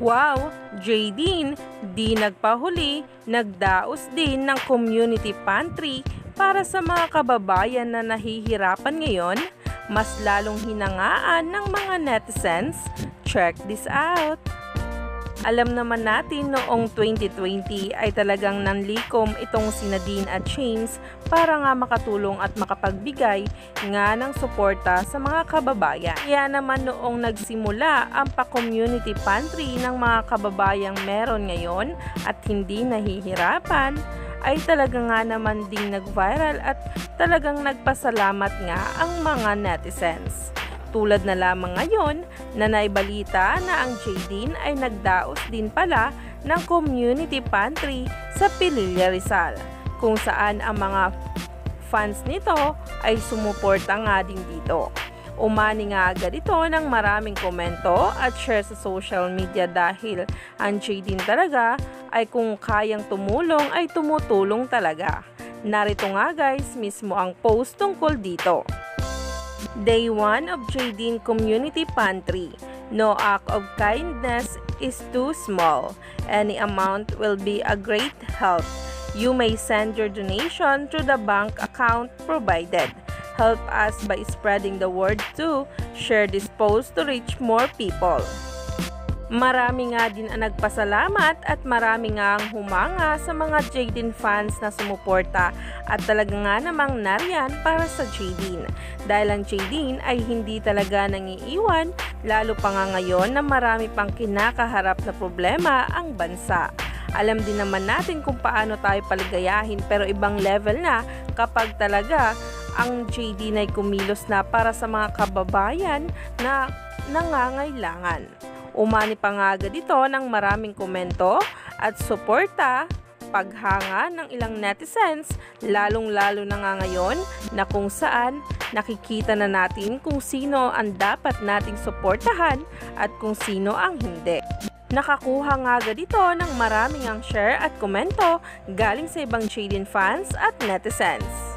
Wow! Jaydeen, di nagpahuli, nagdaos din ng community pantry para sa mga kababayan na nahihirapan ngayon, mas lalong hinangaan ng mga netizens. Check this out! Alam naman natin noong 2020 ay talagang nanlikom itong si Nadine at James para nga makatulong at makapagbigay nga ng suporta sa mga kababayan. Kaya naman noong nagsimula ang pa-community pantry ng mga kababayang meron ngayon at hindi nahihirapan, ay talaga nga naman ding nag-viral at talagang nagpasalamat nga ang mga netizens. Tulad na lamang ngayon na naibalita na ang Jaydeen ay nagdaos din pala ng community pantry sa Pililla Rizal, kung saan ang mga fans nito ay sumuporta nga din dito. Umani nga agad ito ng maraming komento at share sa social media dahil ang Jaydeen talaga ay kung kayang tumulong ay tumutulong talaga. Narito nga guys mismo ang post tungkol dito. Day 1 of Jaydeen Community Pantry. No act of kindness is too small. Any amount will be a great help. You may send your donation through the bank account provided. Help us by spreading the word too. Share this post to reach more people. Marami nga din ang nagpasalamat at marami nga ang humanga sa mga Jaydeen fans na sumuporta at talaga nga namang nariyan para sa Jaydeen. Dahil ang Jaydeen ay hindi talaga nangiiwan, lalo pa nga ngayon na marami pang kinakaharap na problema ang bansa. Alam din naman natin kung paano tayo paligayahin pero ibang level na kapag talaga ang Jaydeen ay kumilos na para sa mga kababayan na nangangailangan. Umani pa nga agad ito ng maraming komento at suporta, paghanga ng ilang netizens, lalong-lalo na nga ngayon na kung saan nakikita na natin kung sino ang dapat nating suportahan at kung sino ang hindi. Nakakuha nga agad ito ng maraming ang share at komento galing sa ibang Jaydeen fans at netizens.